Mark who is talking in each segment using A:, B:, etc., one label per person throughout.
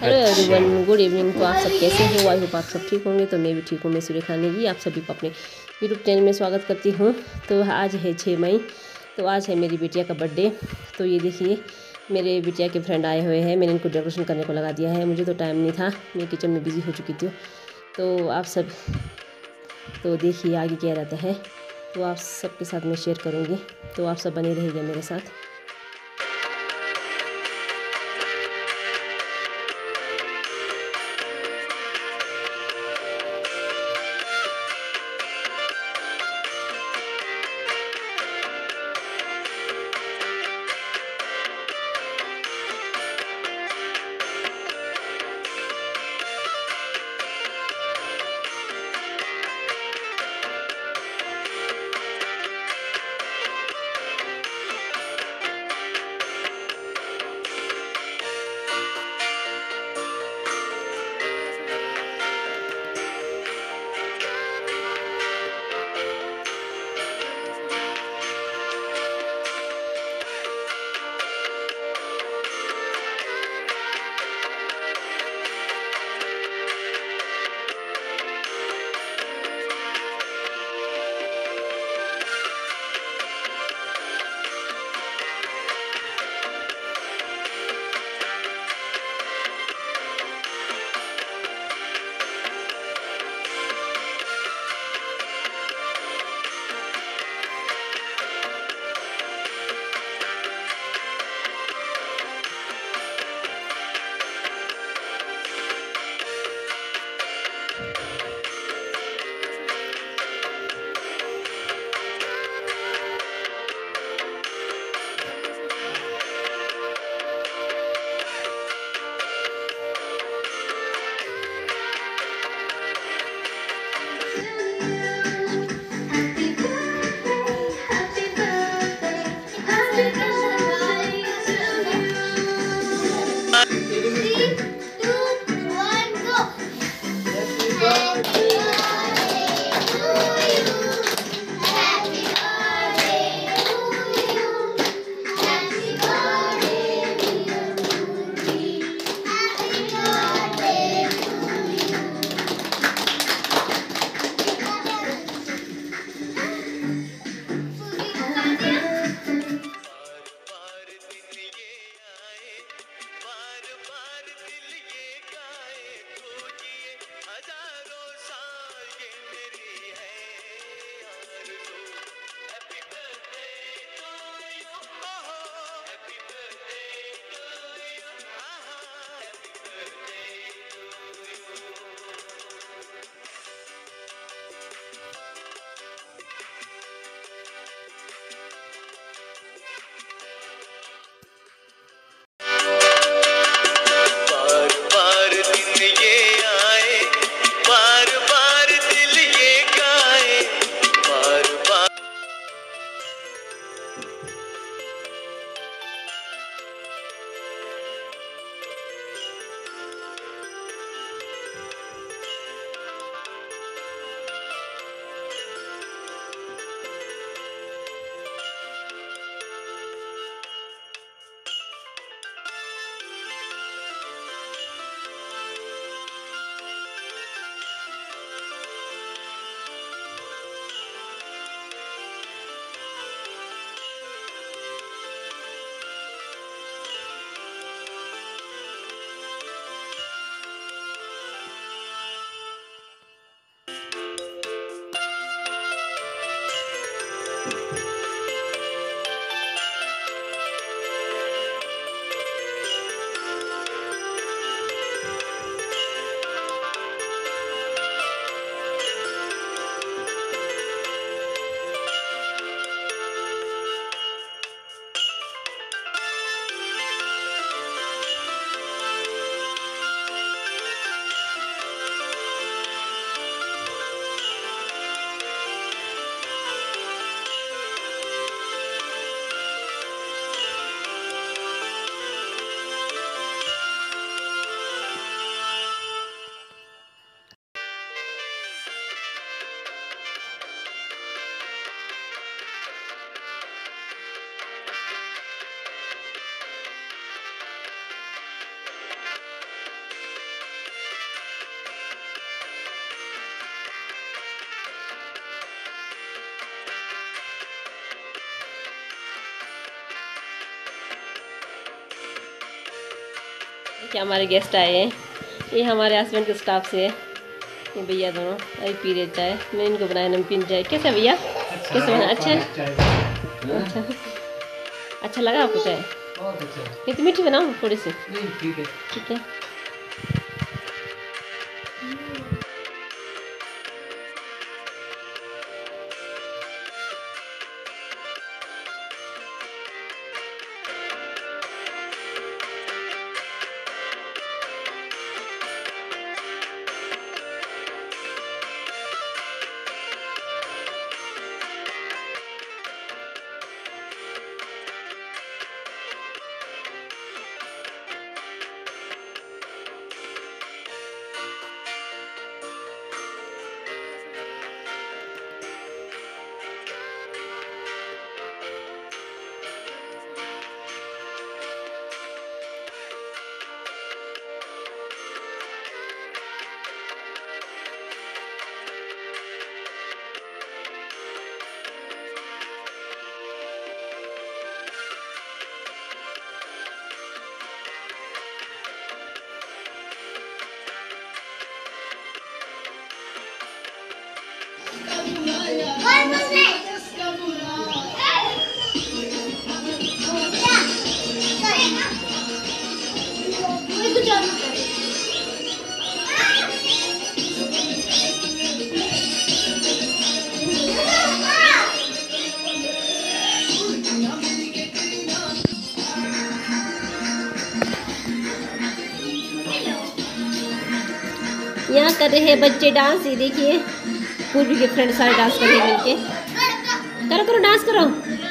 A: Hello
B: अच्छा।
A: Everyone, good evening. तो आप सब कैसे हो? आई होप आप सब ठीक होंगे। तो मैं भी ठीक हूँ। मैं सुरेखा नेगी आप सभी को अपने यूट्यूब चैनल में स्वागत करती हूँ। तो आज है 6 मई। तो आज है मेरी बिटिया का बर्थडे। तो ये देखिए मेरे बिटिया के फ्रेंड आए हुए हैं। मैंने इनको डेकोरेशन करने को लगा दिया है। मुझे तो टाइम नहीं था, मैं किचन में बिज़ी हो चुकी थी। तो आप सब तो देखिए आगे क्या रहता है, तो आप सबके साथ मैं शेयर करूँगी। तो आप सब बने रहिएगा मेरे साथ। देखिए हमारे गेस्ट आए हैं, ये हमारे हस्बैंड के स्टाफ से है, ये भैया दोनों अभी पी रहे चाय। मैं इनको बनाया नमकीन चाय। कैसा भैया, कैसे बना? अच्छा अच्छा अच्छा लगा आपको चाय?
B: बहुत अच्छा।
A: कितनी मीठी बनाऊँ थोड़ी सी?
B: नहीं ठीक है।
A: ठीक है। यहाँ कर रहे हैं बच्चे डांस। ये देखिए पूर्वी के फ्रेंड सारे डांस कर रहे हैं मिलके। करो करो डांस करो।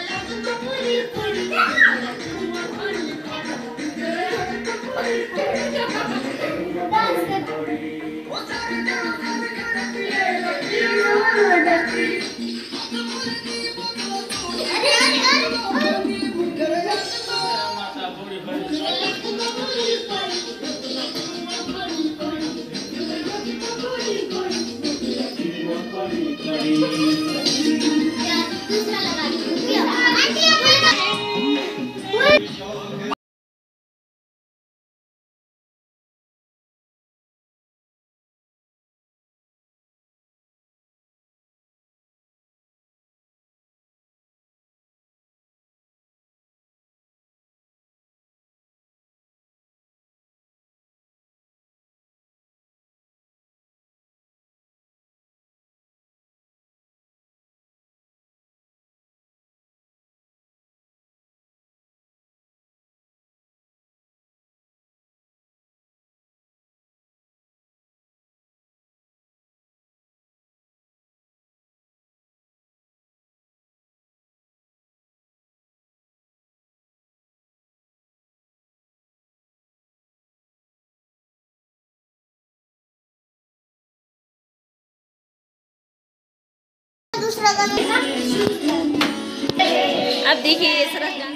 A: अब देखिए ये सरस डांस।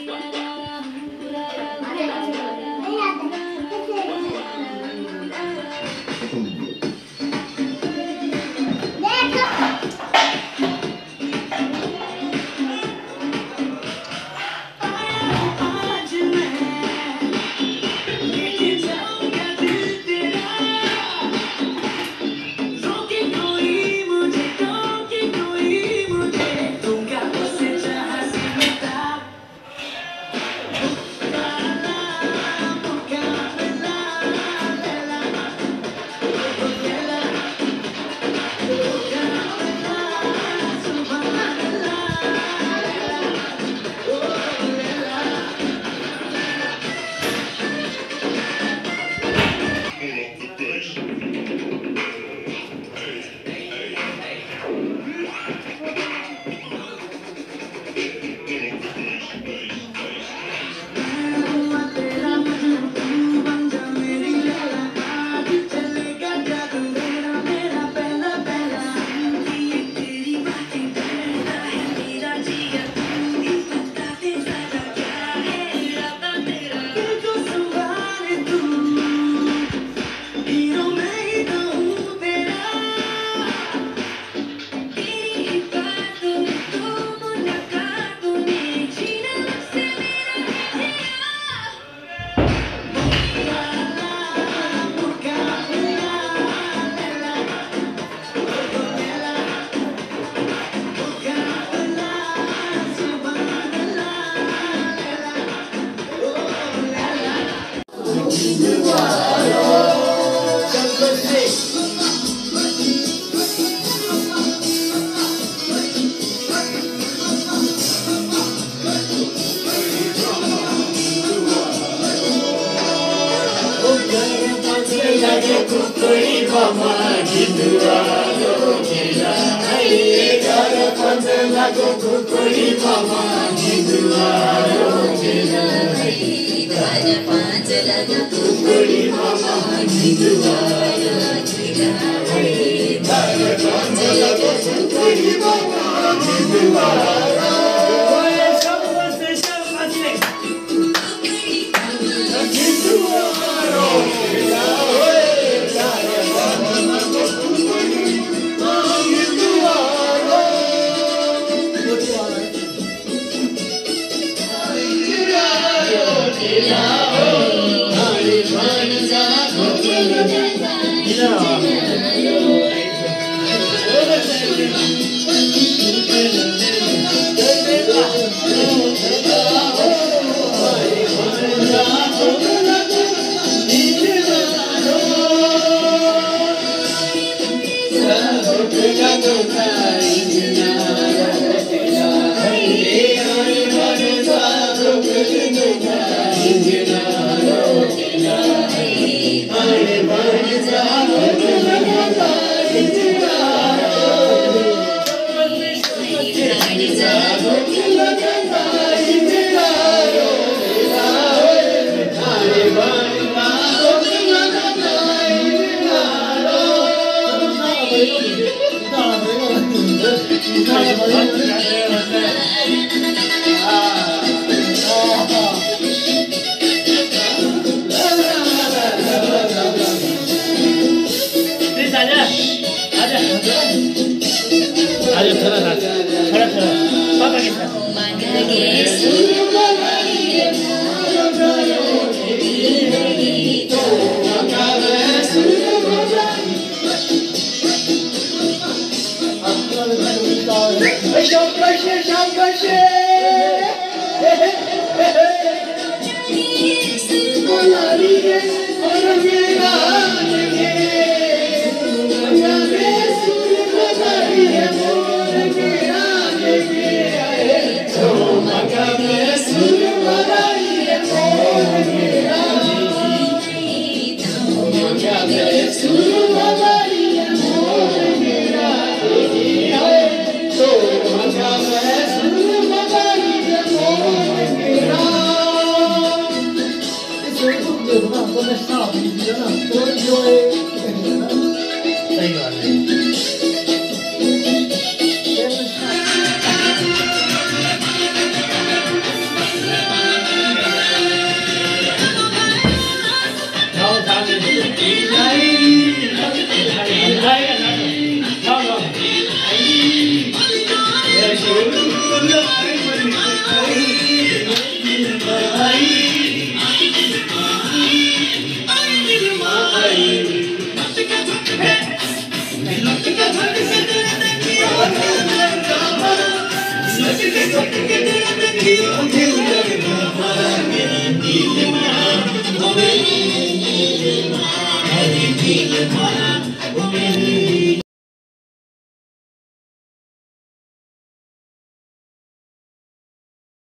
B: Hare